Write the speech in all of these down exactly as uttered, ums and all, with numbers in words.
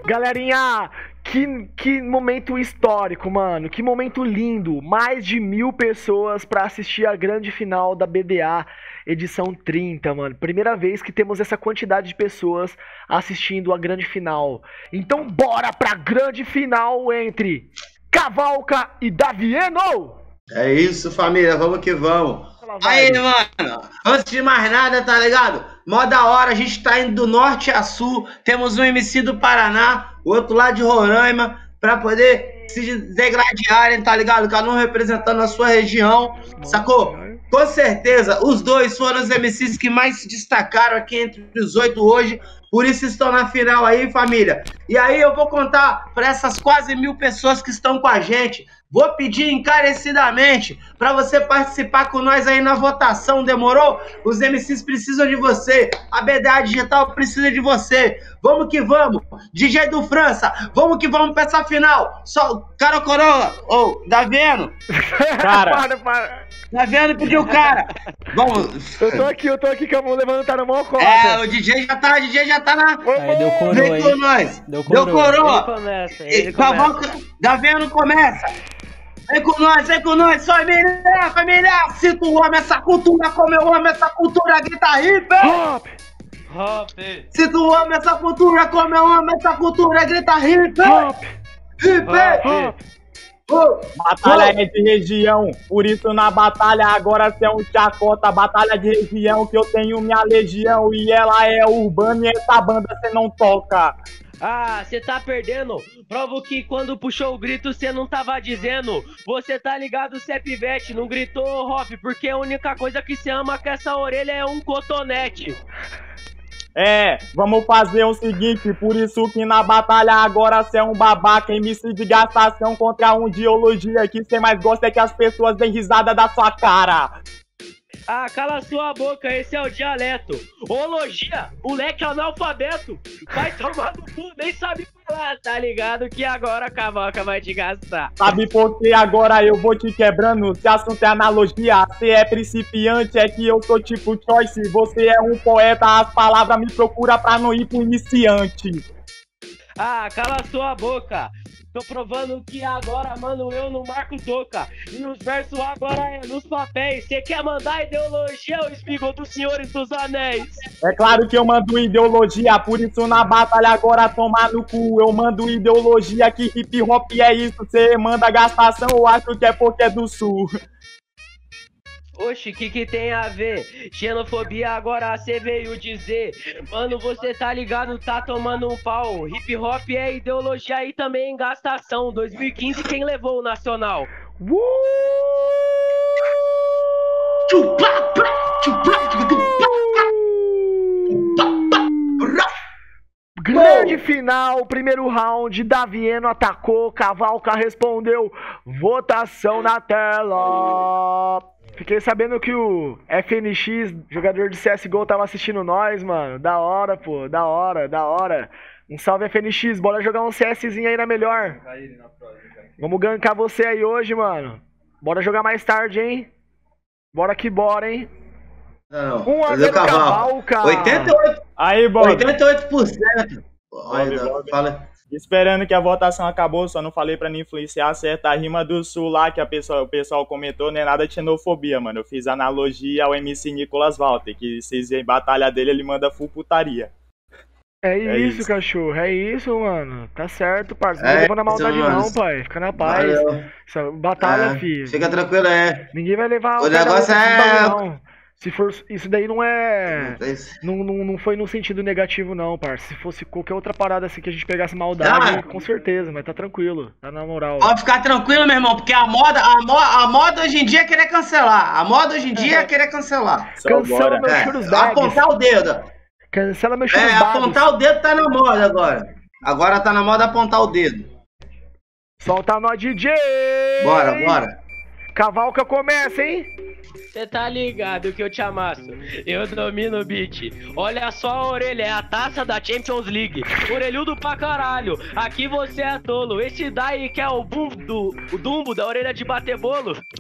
Galerinha, que, que momento histórico, mano. Que momento lindo. Mais de mil pessoas pra assistir a grande final da B D A, edição trinta, mano. Primeira vez que temos essa quantidade de pessoas assistindo a grande final. Então bora pra grande final entre Cavalca e Davieno! É isso, família. Vamos que vamos. Aí, mano, antes de mais nada, tá ligado? Mó da hora, a gente tá indo do norte a sul, temos um M C do Paraná, o outro lá de Roraima, pra poder se degladiarem, tá ligado? Cada um representando a sua região, sacou? Com certeza, os dois foram os M Cs que mais se destacaram aqui entre os oito hoje, por isso estão na final aí, família. E aí eu vou contar para essas quase mil pessoas que estão com a gente. Vou pedir encarecidamente para você participar com nós aí na votação, demorou? Os M Cs precisam de você, a B D A Digital precisa de você. Vamos que vamos, D J do França, vamos que vamos para essa final. Só, cara coroa, ô, oh, Davieno. Cara, para, para. Davieno pediu o cara. Vamos. Eu tô aqui, eu tô aqui com a mão levantando a mão cota. É, o D J já tá, o D J já tá na... Aí, deu coroa Vem aí. com nós. Deu coroa. Deu coroa. Ele começa, ele Cavalca, começa. Davieno começa. Vem com nós, vem com nós, família, família. Sinto o homem, essa cultura, como eu amo essa cultura, grita hip. Hop. Hop. Sinto o homem, essa cultura, como eu amo essa cultura, grita hip. Hop. Hip. Hop. Oh, Batalha oh. é de região, por isso na batalha agora cê é um chacota. Batalha de região que eu tenho minha legião e ela é urbana e essa banda cê não toca. Ah, você tá perdendo. Provo que quando puxou o grito você não tava dizendo. Você tá ligado, cê é pivete, não gritou Hop, porque a única coisa que cê ama com essa orelha é um cotonete. É, vamos fazer o seguinte, por isso que na batalha agora cê é um babaca, M C de gastação contra um ideologia, que cê mais gosta é que as pessoas deem risada da sua cara. Ah, cala sua boca, esse é o dialeto. Ologia, moleque analfabeto. Vai tomar no cu, nem sabe falar, tá ligado? Que agora a Cavalca vai te gastar. Sabe por que agora eu vou te quebrando? Se assunto é analogia, cê é principiante, é que eu sou tipo choice. Você é um poeta, as palavras me procura pra não ir pro iniciante. Ah, cala sua boca. Tô provando que agora, mano, eu não marco toca. E nos versos agora é nos papéis. Cê quer mandar ideologia, o espigão dos senhores dos anéis? É claro que eu mando ideologia, por isso na batalha agora tomar no cu. Eu mando ideologia, que hip hop é isso. Cê manda gastação, eu acho que é porque é do sul. Oxi, que que tem a ver? Xenofobia agora cê veio dizer. Mano, você tá ligado, tá tomando um pau. Hip hop é ideologia e também gastação. dois mil e quinze quem levou o nacional? Uh! Grande final, primeiro round, Davieno atacou, Cavalca respondeu, votação na tela. Fiquei sabendo que o F N X, jogador de C S G O, tava assistindo nós, mano. Da hora, pô, da hora, da hora. Um salve F N X, bora jogar um CSzinho aí na melhor. Vamos gankar você aí hoje, mano. Bora jogar mais tarde, hein? Bora que bora, hein? Não, Um a cadê o zero cavalo? Cavalca. oitenta e oito, Aí, Bob, oitenta e oito por cento. Bob, Olha, Bob. fala. esperando que a votação acabou, só não falei pra não influenciar certa rima do sul lá que a pessoa, o pessoal comentou, não é nada de xenofobia, mano. Eu fiz analogia ao M C Nicolas Walter, que vocês veem batalha dele, ele manda full putaria. É, É isso, isso. cachorro, é isso, mano. Tá certo, parceiro. É Não leva na isso, maldade mano. não, pai. Fica na paz. Valeu. Essa batalha, É, filho. fica tranquilo, é. Ninguém vai levar O pé da negócio boca esses é- bagulho, não. Se for, isso daí não é. É isso. Não, não, não foi no sentido negativo, não, parça. Se fosse qualquer outra parada assim que a gente pegasse maldade, Ah. com certeza, mas tá tranquilo. Tá na moral. Pode ficar tranquilo, meu irmão, porque a moda, a, mo a moda hoje em dia é querer cancelar. A moda hoje em dia é querer cancelar. Só Cancela bora. meu É, churros bags. apontar o dedo. Cancela meu É, churros bags. apontar o dedo tá na moda agora. Agora tá na moda apontar o dedo. Solta nó D J! Bora, bora. Cavalca começa, hein? Cê tá ligado que eu te amasso, eu domino o beat. Olha só a orelha, é a taça da Champions League. Orelhudo pra caralho, aqui você é tolo. Esse daí que é o bumbo do o dumbo da orelha de bater bolo.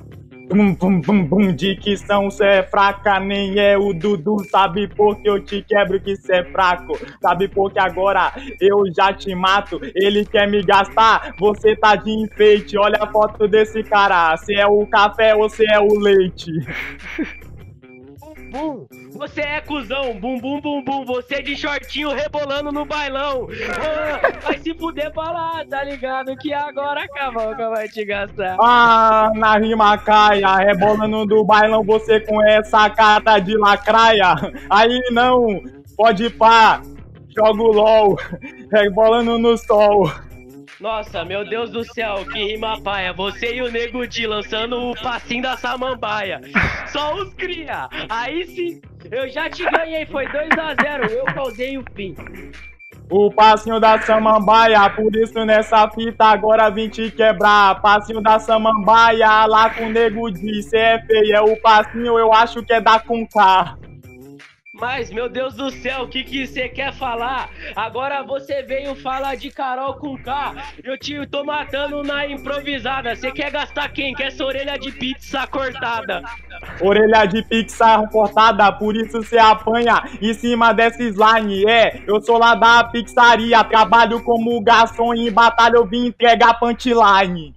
Bum, bum, bum, bum, dicção, cê é fraca, nem é o Dudu. Sabe por que eu te quebro que cê é fraco? Sabe por que agora eu já te mato? Ele quer me gastar, você tá de enfeite. Olha a foto desse cara, cê é o café ou cê é o leite? Bum, você é cuzão, bum bum bum bum, você de shortinho rebolando no bailão. Ah, vai se fuder pra lá, tá ligado? Que agora a Cavalca vai te gastar. Ah, na rima caia, rebolando do bailão, você com essa cara de lacraia. Aí não, pode pá, joga o LOL, rebolando no sol. Nossa, meu Deus do céu, que rima paia. Você e o Nego Di lançando o passinho da samambaia. Só os cria. Aí sim, eu já te ganhei, foi dois a zero, eu causei o fim. O passinho da samambaia, por isso nessa fita agora vim te quebrar. Passinho da samambaia, lá com o Nego Di, cê é feio, é o passinho eu acho que é da com K. Mas, meu Deus do céu, o que que você quer falar? Agora você veio falar de Carol com K. Eu te tô matando na improvisada. Você quer gastar quem? Quer essa orelha de pizza cortada? Orelha de pizza cortada, por isso cê apanha em cima dessa slime. É, eu sou lá da pizzaria, trabalho como garçom e em batalha eu vim entregar punchline.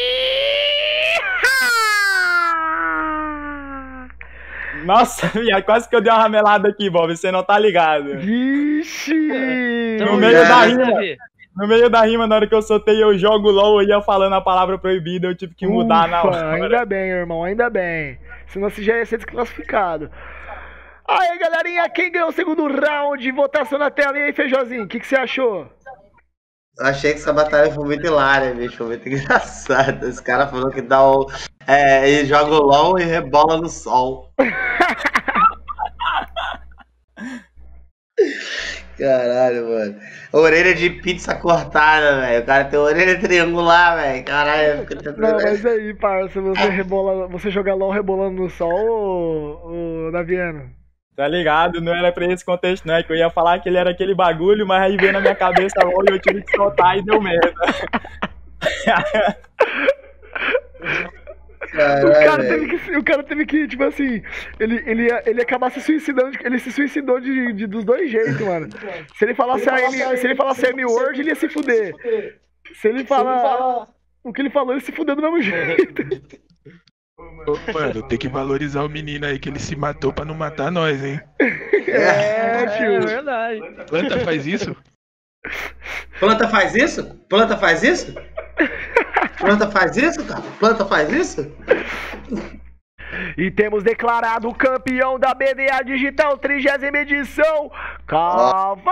Nossa, viado, quase que eu dei uma ramelada aqui, Bob, você não tá ligado. Vixe! No meio da rima, no meio da rima, na hora que eu soltei eu jogo LOL, eu ia falando a palavra proibida, eu tive que mudar Ufa, na hora. Ainda bem, irmão, ainda bem. Senão você já ia ser desclassificado. Aí, galerinha, quem ganhou o segundo round? Votação na tela. E aí, Feijãozinho, o que, que você achou? Eu achei que essa batalha foi muito hilária, bicho. Foi muito engraçado. Esse cara falou que dá o. É, ele joga o LOL e rebola no sol. Caralho, mano. Orelha de pizza cortada, velho. O cara tem orelha triangular, velho. Caralho. Não, mas aí, parça, você rebola, você joga LOL rebolando no sol, ô, ô Daviano? Tá ligado? Não era pra esse contexto, não. É que eu ia falar que ele era aquele bagulho, mas aí veio na minha cabeça LOL e eu tive que soltar e deu merda. Caralho, o, cara teve que, o cara teve que, tipo assim, ele, ele, ia, ele ia acabar se suicidando, ele se suicidou de, de, dos dois jeitos, mano. Se ele falasse a M, se ele falasse a M-Word, ele ia se fuder. Se ele falar o que ele falou, ele se fudeu do mesmo jeito. Ô, mano, tem que valorizar o menino aí que ele se matou pra não matar nós, hein? É, tio. É verdade. Planta faz isso? Planta faz isso? Planta faz isso? Planta faz isso, cara? Planta faz isso? E temos declarado o campeão da B D A Digital, trigésima edição, Cavalca!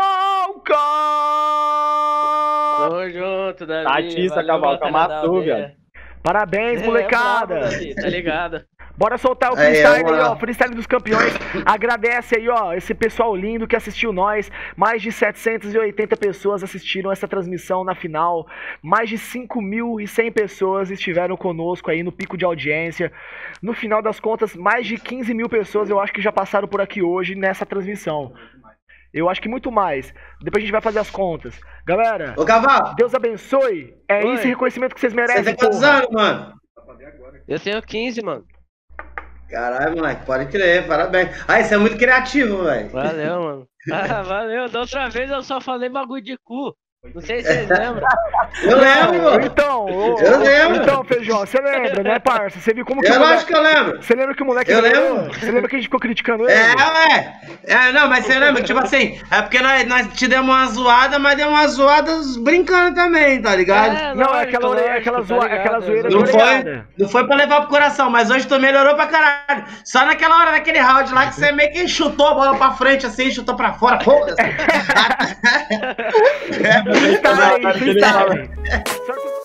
Tamo junto, Davi. Tatista, Cavalca, matou, velho. Parabéns, É, molecada! bravo, Davi, tá ligado? Bora soltar o Aí, freestyle é aí, uma- ó, freestyle dos campeões. Agradece aí, ó, esse pessoal lindo que assistiu nós. Mais de setecentas e oitenta pessoas assistiram essa transmissão na final. Mais de cinco mil e cem pessoas estiveram conosco aí no pico de audiência. No final das contas, mais de quinze mil pessoas eu acho que já passaram por aqui hoje nessa transmissão. Eu acho que muito mais. Depois a gente vai fazer as contas. Galera, Ô, Cavalo, Deus abençoe. É Oi. esse reconhecimento que vocês você merecem, tem quantos porra. anos, mano? Eu tenho quinze, mano. Caralho, moleque, pode crer, parabéns. Aí, você é muito criativo, velho. Valeu, mano. Ah, valeu. Da outra vez eu só falei bagulho de cu. Não sei se vocês lembram. Eu lembro, mano. Então, ô, Eu ô, lembro. então, Feijão, você lembra, né, parça? Você viu como que Eu o moleque... acho que eu lembro. Você lembra que o moleque Eu ganhou? lembro. Você lembra que a gente ficou criticando ele? É, ué. É, não, mas você lembra, tipo assim, é porque nós, nós te demos uma zoada, mas demos uma zoada brincando também, tá ligado? É, Não, é lógico, aquela, ore- lógico, aquela, tá zoa, ligado, aquela zoeira Não tá foi, ligada? não foi pra levar pro coração, mas hoje tu melhorou pra caralho. Só naquela hora, naquele round lá, que você meio que chutou a bola pra frente, assim, chutou pra fora, foda-se. Freestyle, Não, freestyle. Só que